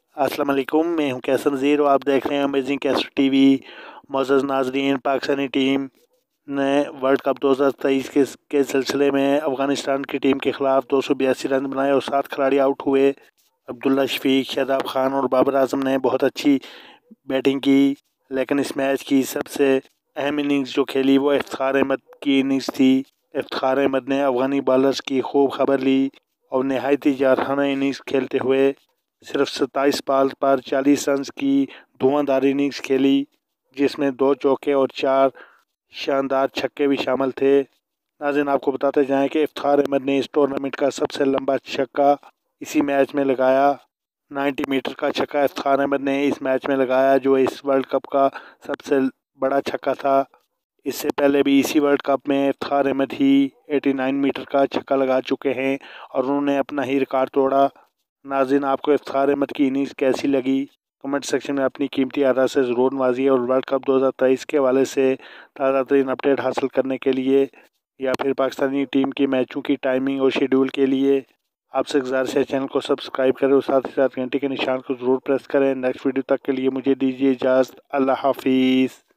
अस्सलाम वालेकुम, मैं हूं कैसर नज़ीर और आप देख रहे हैं अमेजिंग कैसर टीवी। मोअज़्ज़ज़ नाज़रीन, पाकिस्तानी टीम ने वर्ल्ड कप 2023 के सिलसिले में अफ़गानिस्तान की टीम के ख़िलाफ़ 282 रन बनाए और 7 खिलाड़ी आउट हुए। अब्दुल्ला शफीक, शादाब खान और बाबर आजम ने बहुत अच्छी बैटिंग की, लेकिन इस मैच की सबसे अहम इनिंग्स जो खेली वो इफ्तिखार अहमद की इनिंग्स थी। इफ्तिखार अहमद ने अफ़गानी बॉलर्स की खूब खबर ली और नहायत ही जारहाना इनिंग्स खेलते हुए सिर्फ 27 बॉल पर 40 रन की धुआंधार इनिंग्स खेली, जिसमें 2 चौके और 4 शानदार छक्के भी शामिल थे। नाज़रीन, आपको बताते जाएं कि इफ्तिखार अहमद ने इस टूर्नामेंट का सबसे लंबा छक्का इसी मैच में लगाया। 90 मीटर का छक्का इफ्तिखार अहमद ने इस मैच में लगाया, जो इस वर्ल्ड कप का सबसे बड़ा छक्का था। इससे पहले भी इसी वर्ल्ड कप में इफ्तिखार अहमद ही 89 मीटर का छक्का लगा चुके हैं और उन्होंने अपना ही रिकॉर्ड तोड़ा। नाज़रीन, आपको इफ्तिखार अहमद की इनिंग्स कैसी लगी? कमेंट सेक्शन में अपनी कीमती आरा से ज़रूर नवाजिए और वर्ल्ड कप 2023 के हवाले से ताज़ा तरीन अपडेट हासिल करने के लिए या फिर पाकिस्तानी टीम की मैचों की टाइमिंग और शेड्यूल के लिए आपसे गुजारिश है चैनल को सब्सक्राइब करें और साथ ही साथ घंटे के निशान को ज़रूर प्रेस करें। नेक्स्ट वीडियो तक के लिए मुझे दीजिए इजाज़त। अल्लाह हाफिज़।